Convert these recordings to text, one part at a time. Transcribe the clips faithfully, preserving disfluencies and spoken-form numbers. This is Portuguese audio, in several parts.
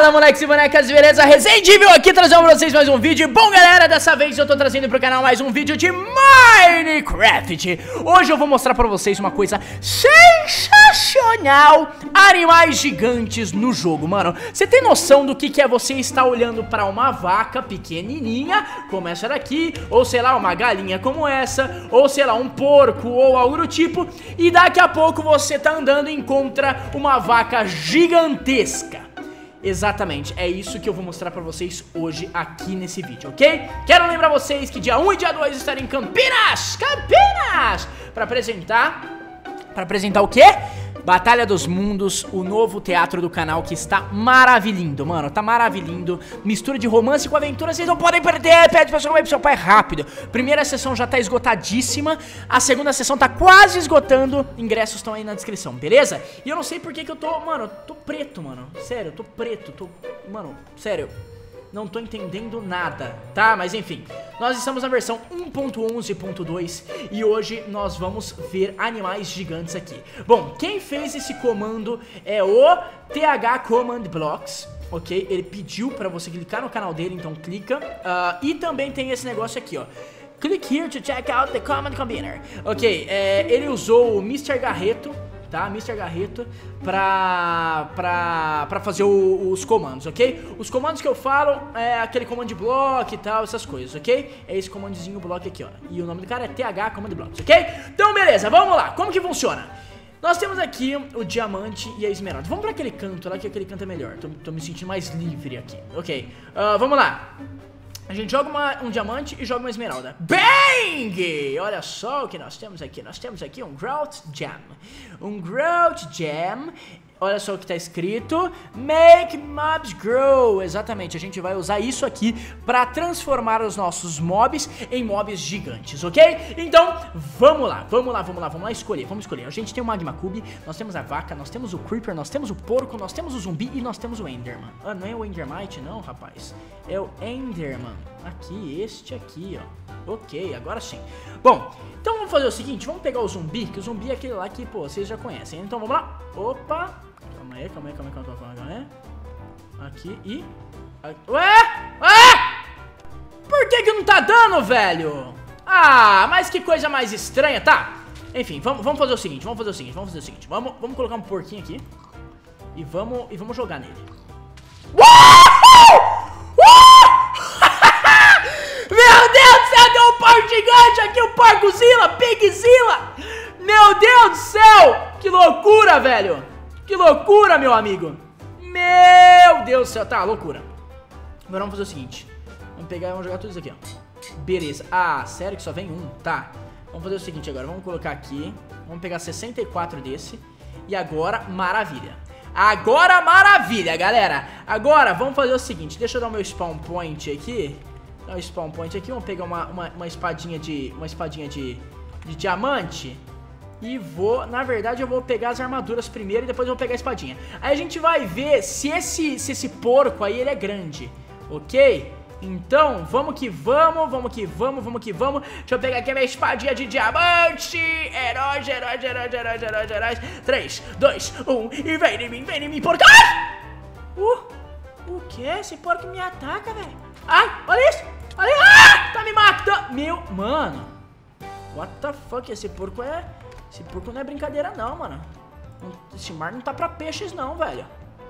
Fala, moleques e bonecas, beleza? Resident aqui trazendo pra vocês mais um vídeo. Bom, galera, dessa vez eu tô trazendo pro canal mais um vídeo de Minecraft. Hoje eu vou mostrar pra vocês uma coisa sensacional: animais gigantes no jogo, mano. Você tem noção do que, que é você estar olhando pra uma vaca pequenininha, como essa daqui, ou sei lá, uma galinha como essa, ou sei lá, um porco ou algo do tipo, e daqui a pouco você tá andando e encontra uma vaca gigantesca. Exatamente, é isso que eu vou mostrar pra vocês hoje aqui nesse vídeo, ok? Quero lembrar vocês que dia um e dia dois estarei em Campinas, Campinas, pra apresentar, pra apresentar o quê? Batalha dos Mundos, o novo teatro do canal que está maravilhindo, mano, tá maravilhindo. Mistura de romance com aventura, vocês não podem perder. Pede pra sua mãe e pro seu pai rápido. Primeira sessão já tá esgotadíssima, a segunda sessão tá quase esgotando. Ingressos estão aí na descrição, beleza? E eu não sei por que que eu tô, mano, eu tô preto, mano. Sério, eu tô preto, tô, mano, sério. Não tô entendendo nada, tá? Mas enfim, nós estamos na versão um ponto onze ponto dois e hoje nós vamos ver animais gigantes aqui. Bom, quem fez esse comando é o T H Command Blocks, ok? Ele pediu pra você clicar no canal dele, então clica. uh, E também tem esse negócio aqui, ó: click here to check out the command combiner. Ok, é, ele usou o mister Garreto, tá? mister Garreto pra, pra, pra fazer o, os comandos, ok? Os comandos que eu falo é aquele command block e tal, essas coisas, ok? É esse comandozinho block aqui, ó. E o nome do cara é T H Command Blocks, ok? Então, beleza, vamos lá. Como que funciona? Nós temos aqui o diamante e a esmeralda. Vamos pra aquele canto lá, que aquele canto é melhor. Tô, tô me sentindo mais livre aqui, ok? Uh, vamos lá. A gente joga uma, um diamante e joga uma esmeralda. Bang! Olha só o que nós temos aqui. Nós temos aqui um Grout Gem. Um Grout Gem. Olha só o que tá escrito: Make mobs grow. Exatamente, a gente vai usar isso aqui pra transformar os nossos mobs em mobs gigantes, ok? Então, vamos lá, vamos lá, vamos lá, vamos lá escolher, vamos escolher. A gente tem o Magma Cube, nós temos a vaca, nós temos o Creeper, nós temos o porco, nós temos o zumbi e nós temos o Enderman. Ah, não é o Endermite não, rapaz. É o Enderman. Aqui, este aqui, ó. Ok, agora sim. Bom, então vamos fazer o seguinte, vamos pegar o zumbi, que o zumbi é aquele lá que, pô, vocês já conhecem. Então vamos lá. Opa. Calma aí, calma aí, calma aí, calma aí, calma aí, calma aí. Aqui e... Ué? Ué? Por que que não tá dando, velho? Ah, mas que coisa mais estranha, tá? Enfim, vamos, vamos fazer o seguinte, vamos fazer o seguinte, vamos fazer o seguinte. Vamos, vamos colocar um porquinho aqui e vamos, e vamos jogar nele. Meu Deus do céu, deu um porco gigante aqui, o um porcozilla, pigzilla. Meu Deus do céu, que loucura, velho. Que loucura, meu amigo. Meu Deus do céu, tá, loucura. Agora vamos fazer o seguinte, vamos pegar e vamos jogar tudo isso aqui, ó. Beleza, ah, sério que só vem um? Tá, vamos fazer o seguinte agora, vamos colocar aqui. Vamos pegar sessenta e quatro desse. E agora, maravilha. Agora, maravilha, galera. Agora, vamos fazer o seguinte, deixa eu dar o meu spawn point aqui. Dar o spawn point aqui, vamos pegar uma, uma, uma espadinha de... Uma espadinha de, de diamante. E vou, na verdade eu vou pegar as armaduras primeiro e depois eu vou pegar a espadinha. Aí a gente vai ver se esse, se esse porco aí ele é grande, ok? Então, vamos que vamos, vamos que vamos, vamos que vamos. Deixa eu pegar aqui a minha espadinha de diamante. Heróis, heróis, heróis, heróis, heróis, heróis. três, dois, um, e vem em mim, vem em mim, porco. Ai! Uh, o que? Esse porco me ataca, velho. Ai, olha isso. Olha isso. Ah, tá me matando. Meu, mano. What the fuck, esse porco é... Esse porco não é brincadeira não, mano. Esse mar não tá pra peixes não, velho.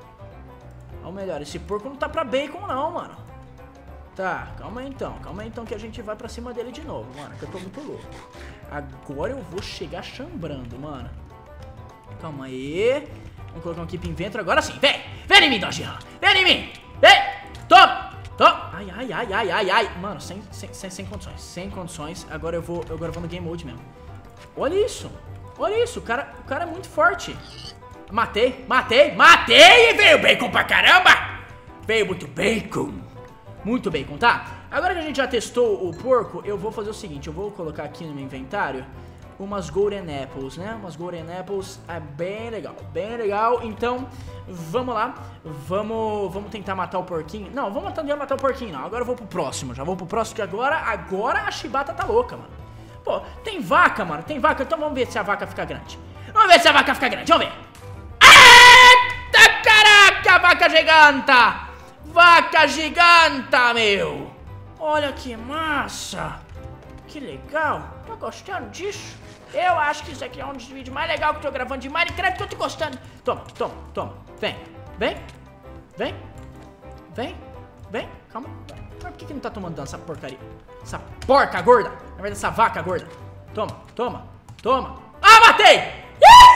Ou melhor, esse porco não tá pra bacon não, mano. Tá, calma aí então. Calma aí então que a gente vai pra cima dele de novo, mano, que eu tô muito louco. Agora eu vou chegar chambrando, mano. Calma aí. Vamos colocar um Keep Inventor agora sim. Vem! Vem em mim, Dodgehan! Vem em mim! Vem! Toma! Toma! Ai, ai, ai, ai, ai, ai. Mano, sem, sem, sem, sem condições. Sem condições. Agora eu vou, agora eu vou no Game Mode mesmo. Olha isso. Olha isso, o cara, o cara é muito forte. Matei, matei, matei e veio bacon pra caramba. Veio muito bacon. Muito bacon, tá? Agora que a gente já testou o porco, eu vou fazer o seguinte, eu vou colocar aqui no meu inventário umas Golden Apples, né? Umas Golden Apples, é bem legal, bem legal. Então, vamos lá. Vamos, vamos tentar matar o porquinho. Não, vamos tentar matar o porquinho não. Agora eu vou pro próximo, já vou pro próximo, que agora, agora a chibata tá louca, mano. Pô, tem vaca, mano, tem vaca, então vamos ver se a vaca fica grande. Vamos ver se a vaca fica grande, vamos ver. Eita, caraca! a vaca giganta! Vaca giganta, meu! Olha que massa! Que legal! Tá gostando disso? Eu acho que isso aqui é um dos vídeos mais legais que eu tô gravando de Minecraft que eu tô gostando. Toma, toma, toma. Vem, vem, vem, vem, vem. Calma. Mas por que que não tá tomando dano essa porcaria? Essa porca gorda. Na verdade, essa vaca gorda. Toma, toma, toma. Ah, matei!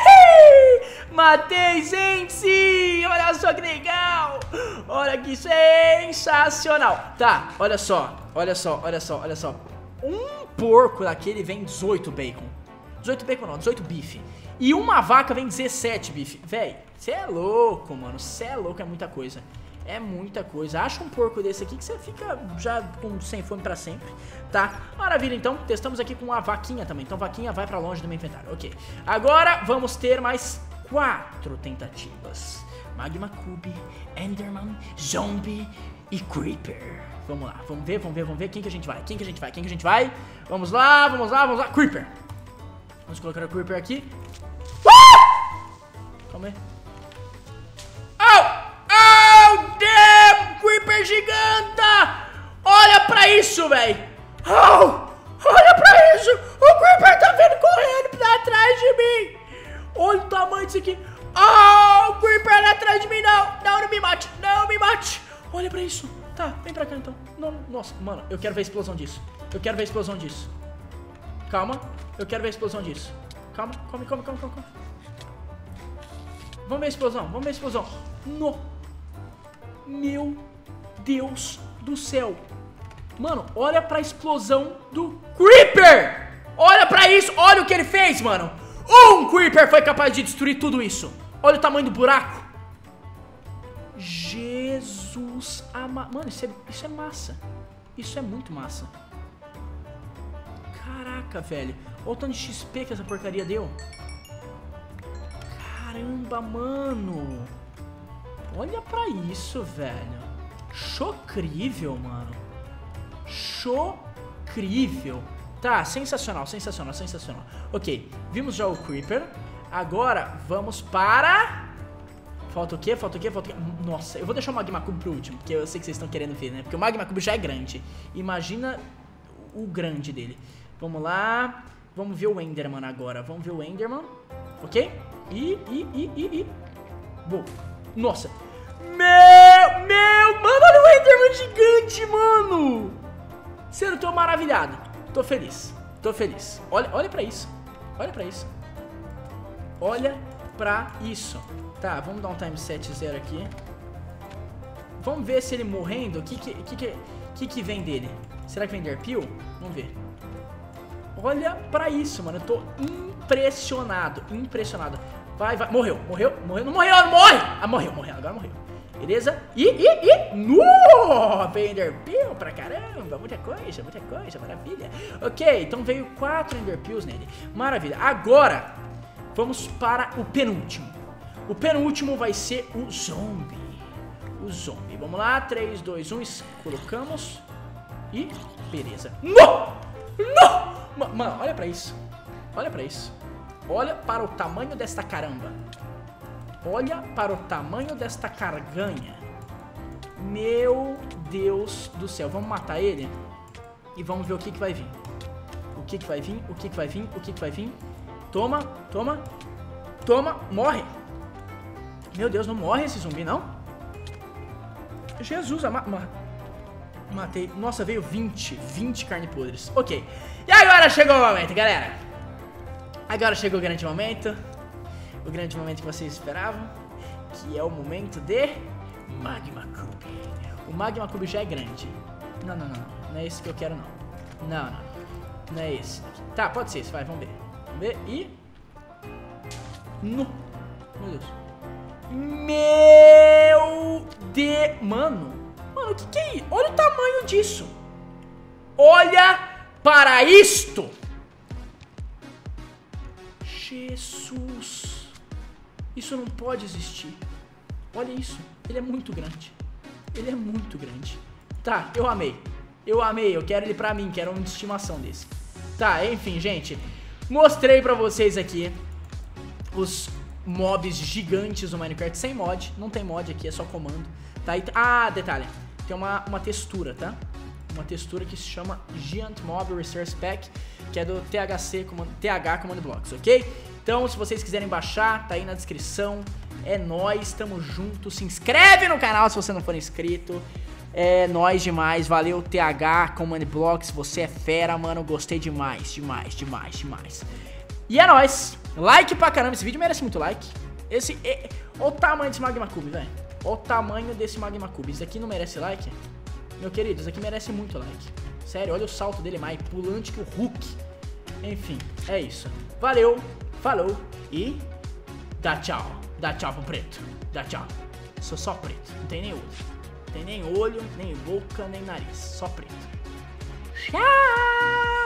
Matei, gente! Olha só que legal! Olha que sensacional! Tá, olha só, olha só, olha só, olha só. Um porco daquele vem dezoito bacon. dezoito bacon não, dezoito bife. E uma vaca vem dezessete bife. Véi, cê é louco, mano. Cê é louco, é muita coisa. É muita coisa. Acha um porco desse aqui que você fica já com sem fome pra sempre, tá? Maravilha, então. Testamos aqui com a vaquinha também. Então, vaquinha vai pra longe do meu inventário. Ok. Agora, vamos ter mais quatro tentativas. Magma Cube, Enderman, Zombie e Creeper. Vamos lá. Vamos ver, vamos ver, vamos ver. Quem que a gente vai? Quem que a gente vai? Quem que a gente vai? Vamos lá, vamos lá, vamos lá. Creeper. Vamos colocar o Creeper aqui. Uh! Calma aí. Oh! Oh, damn! Creeper giganta! Olha pra isso, velho! Oh! Olha pra isso! O Creeper tá vindo correndo pra trás de mim! Olha o tamanho disso aqui! Oh! O Creeper é atrás de mim, não! Não, não me mate! Não me mate! Olha pra isso! Tá, vem pra cá então. Não, nossa, mano, eu quero ver a explosão disso. Eu quero ver a explosão disso. Calma, eu quero ver a explosão disso. Calma, come, come, come, come, come. Vamos ver a explosão, vamos ver a explosão. No. Meu Deus do céu. Mano, olha pra explosão do Creeper. Olha pra isso, olha o que ele fez, mano. Um Creeper foi capaz de destruir tudo isso. Olha o tamanho do buraco. Jesus ama... Mano, isso é, isso é massa. Isso é muito massa. Caraca, velho. Olha o tanto de X P que essa porcaria deu. Caramba, mano. Olha pra isso, velho. Chocrível, mano. Chocrível. Tá, sensacional, sensacional, sensacional. Ok, vimos já o Creeper. Agora, vamos para... Falta o quê? Falta o quê? Falta o quê? Nossa, eu vou deixar o Magma Cube pro último, porque eu sei que vocês estão querendo ver, né? Porque o Magma Cube já é grande. Imagina o grande dele. Vamos lá. Vamos ver o Enderman agora. Vamos ver o Enderman. Ok? E, e, e, e, e. Boa. Nossa. Meu, meu, mano, olha o Enderman gigante, mano. Sério, eu tô maravilhado. Tô feliz. Tô feliz. Olha, olha pra isso. Olha pra isso. Olha pra isso. Tá, vamos dar um time set zero aqui. Vamos ver se ele morrendo, o que que, que, que, que que vem dele? Será que vem Ender Peel? Vamos ver. Olha pra isso, mano. Eu tô impressionado, impressionado. Vai, vai. Morreu, morreu, morreu. Não morreu, não morre! Ah, morreu, morreu. Agora morreu. Beleza? E, e, e. No! Veio Ender Peel pra caramba. Muita coisa, muita coisa. Maravilha. Ok, então veio quatro Ender Peels nele. Maravilha. Agora, vamos para o penúltimo. O penúltimo vai ser o zombie. O zombie. Vamos lá. três, dois, um. Colocamos. E. Beleza. Não! Não! Mano, olha pra isso. Olha pra isso. Olha para o tamanho desta caramba. Olha para o tamanho desta carganha. Meu Deus do céu. Vamos matar ele. E vamos ver o que que vai vir. O que que vai vir? O que que vai vir? O que que vai vir? Toma, toma. Toma, morre. Meu Deus, não morre esse zumbi, não? Jesus, ma ma matei. Nossa, veio vinte. vinte carne podres. Ok. E agora chegou o momento, galera. Agora chegou o grande momento. O grande momento que vocês esperavam. Que é o momento de Magma Cube. O Magma Cube já é grande. Não, não, não. Não é esse que eu quero, não. Não, não. Não é esse. Tá, pode ser esse. Vai, vamos ver. Vamos ver. E... No. Meu Deus. Meu de... Mano, mano, o que que é isso? Olha o tamanho disso. Olha para isto. Jesus. Isso não pode existir. Olha isso, ele é muito grande. Ele é muito grande. Tá, eu amei. Eu amei, eu quero ele pra mim, quero uma estimação desse. Tá, enfim, gente. Mostrei pra vocês aqui os mobs gigantes no Minecraft sem mod. Não tem mod aqui, é só comando. Tá? E, ah, detalhe. Tem uma, uma textura, tá? Uma textura que se chama Giant Mob Resource Pack, que é do T H C, T H Command Blocks, ok? Então, se vocês quiserem baixar, tá aí na descrição. É nóis, tamo junto. Se inscreve no canal se você não for inscrito. É nóis demais, valeu T H Command Blocks, você é fera, mano. Gostei demais, demais, demais, demais. E é nóis. Like pra caramba, esse vídeo merece muito like. Esse, é, olha o tamanho desse Magma Cube, velho. Olha o tamanho desse Magma Cube. Isso aqui não merece like? Meu querido, isso aqui merece muito like. Sério, olha o salto dele mais pulante que o Hulk. Enfim, é isso. Valeu, falou e dá tchau. Dá tchau pro preto. Dá tchau. Sou só preto, não tem nem olho. Não tem nem olho, nem boca, nem nariz. Só preto. Tchau!